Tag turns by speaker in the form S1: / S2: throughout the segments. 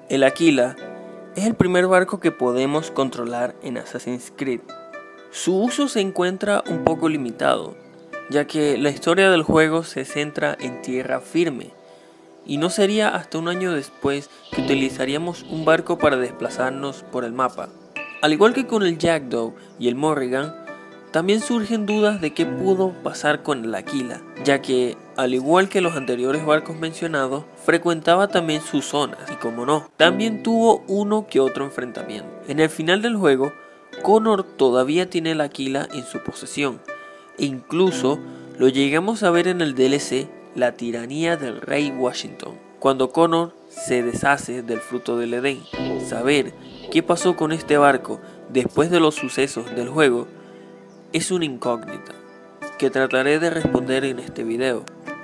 S1: El Aquila es el primer barco que podemos controlar en Assassin's Creed. Su uso se encuentra un poco limitado, ya que la historia del juego se centra en tierra firme, y no sería hasta un año después que utilizaríamos un barco para desplazarnos por el mapa. Al igual que con el Jackdaw y el Morrigan, también surgen dudas de qué pudo pasar con el Aquila, ya que, al igual que los anteriores barcos mencionados, frecuentaba también sus zonas y, como no, también tuvo uno que otro enfrentamiento. En el final del juego, Connor todavía tiene el Aquila en su posesión, e incluso lo llegamos a ver en el DLC La tiranía del rey Washington, cuando Connor se deshace del fruto del Edén. Saber qué pasó con este barco después de los sucesos del juego es una incógnita que trataré de responder en este video.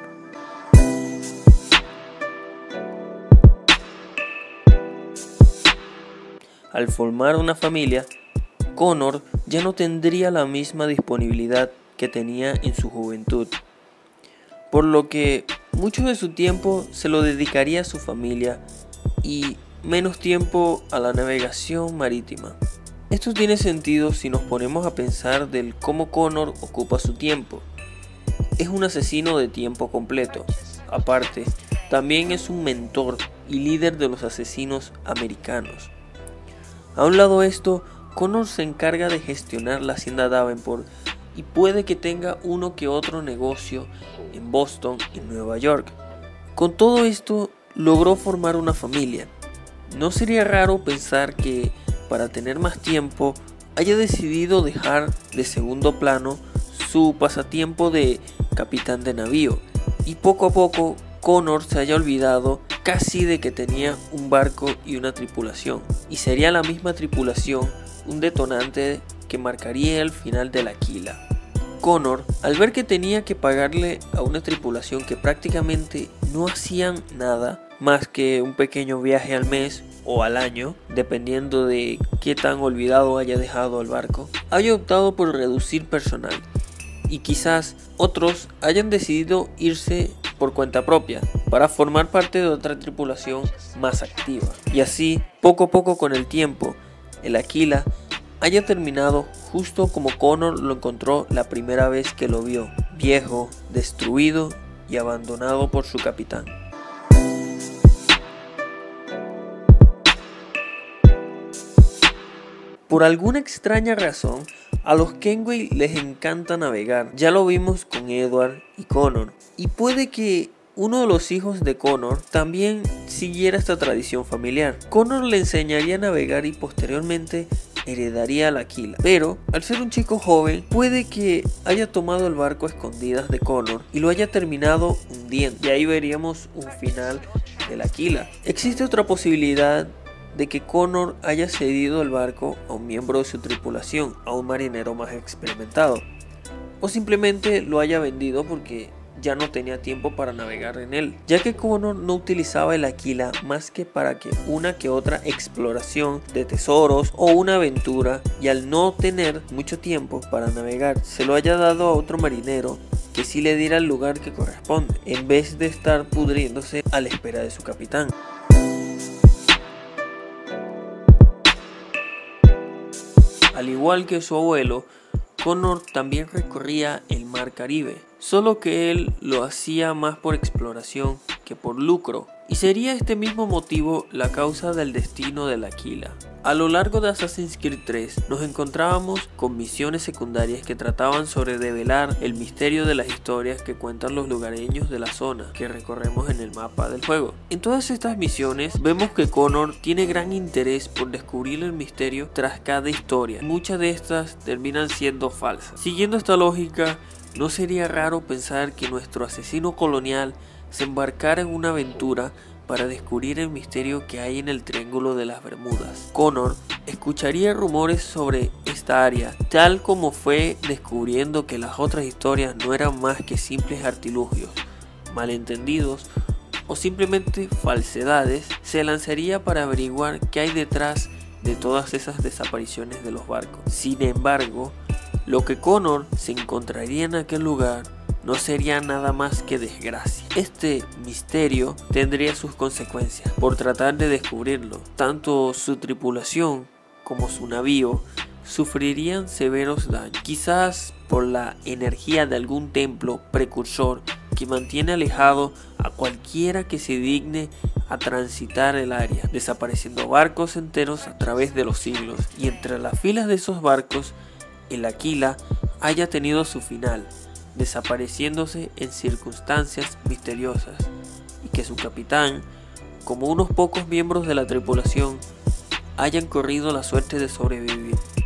S1: Al formar una familia, Connor ya no tendría la misma disponibilidad que tenía en su juventud, por lo que mucho de su tiempo se lo dedicaría a su familia y menos tiempo a la navegación marítima. Esto tiene sentido si nos ponemos a pensar del cómo Connor ocupa su tiempo. Es un asesino de tiempo completo. Aparte, también es un mentor y líder de los asesinos americanos. A un lado de esto, Connor se encarga de gestionar la hacienda Davenport y puede que tenga uno que otro negocio en Boston y Nueva York. Con todo esto, logró formar una familia. No sería raro pensar que, para tener más tiempo, haya decidido dejar de segundo plano su pasatiempo de capitán de navío y poco a poco Connor se haya olvidado casi de que tenía un barco y una tripulación, y sería la misma tripulación un detonante que marcaría el final del Aquila. Connor, al ver que tenía que pagarle a una tripulación que prácticamente no hacían nada más que un pequeño viaje al mes o al año, dependiendo de qué tan olvidado haya dejado el barco, haya optado por reducir personal, y quizás otros hayan decidido irse por cuenta propia para formar parte de otra tripulación más activa, y así poco a poco con el tiempo el Aquila haya terminado justo como Connor lo encontró la primera vez que lo vio, viejo, destruido y abandonado por su capitán. Por alguna extraña razón, a los Kenway les encanta navegar. Ya lo vimos con Edward y Connor, y puede que uno de los hijos de Connor también siguiera esta tradición familiar. Connor le enseñaría a navegar y posteriormente heredaría el Aquila, pero al ser un chico joven puede que haya tomado el barco a escondidas de Connor y lo haya terminado hundiendo, y ahí veríamos un final del Aquila. Existe otra posibilidad de que Connor haya cedido el barco a un miembro de su tripulación, a un marinero más experimentado, o simplemente lo haya vendido porque ya no tenía tiempo para navegar en él, ya que Connor no utilizaba el Aquila más que para que una que otra exploración de tesoros o una aventura, y al no tener mucho tiempo para navegar se lo haya dado a otro marinero que sí le diera el lugar que corresponde, en vez de estar pudriéndose a la espera de su capitán. Al igual que su abuelo, Connor también recorría el mar Caribe, solo que él lo hacía más por exploración que por lucro, y sería este mismo motivo la causa del destino del Aquila. A lo largo de Assassin's Creed 3 nos encontrábamos con misiones secundarias que trataban sobre develar el misterio de las historias que cuentan los lugareños de la zona que recorremos en el mapa del juego. En todas estas misiones vemos que Connor tiene gran interés por descubrir el misterio tras cada historia. Muchas de estas terminan siendo falsas. Siguiendo esta lógica, no sería raro pensar que nuestro asesino colonial se embarcara en una aventura para descubrir el misterio que hay en el Triángulo de las Bermudas. Connor escucharía rumores sobre esta área, tal como fue descubriendo que las otras historias no eran más que simples artilugios, malentendidos o simplemente falsedades. Se lanzaría para averiguar qué hay detrás de todas esas desapariciones de los barcos. Sin embargo, lo que Connor se encontraría en aquel lugar no sería nada más que desgracia. Este misterio tendría sus consecuencias. Por tratar de descubrirlo, tanto su tripulación como su navío sufrirían severos daños, quizás por la energía de algún templo precursor que mantiene alejado a cualquiera que se digne a transitar el área, desapareciendo barcos enteros a través de los siglos, y entre las filas de esos barcos el Aquila haya tenido su final, desapareciéndose en circunstancias misteriosas, y que su capitán, como unos pocos miembros de la tripulación, hayan corrido la suerte de sobrevivir.